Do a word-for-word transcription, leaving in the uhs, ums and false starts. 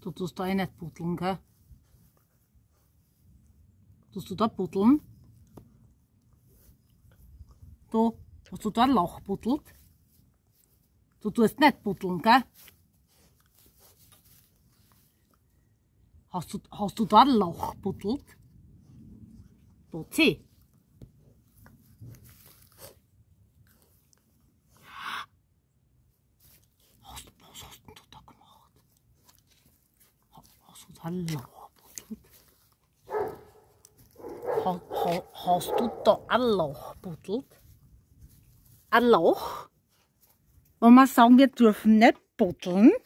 Du tust da eh nicht buddeln, gell? Tust du da buddeln? Du, hast du da ein Loch buddelt? Du tust nicht buddeln, gell? Hast du, hast du da ein Loch buddelt? Du, zieh. Was hast du da gemacht? Hast du da ein Loch buddelt? Ha, ha, hast du da ein Loch buddelt? Ein Loch? Wenn wir sagen, wir dürfen nicht buddeln,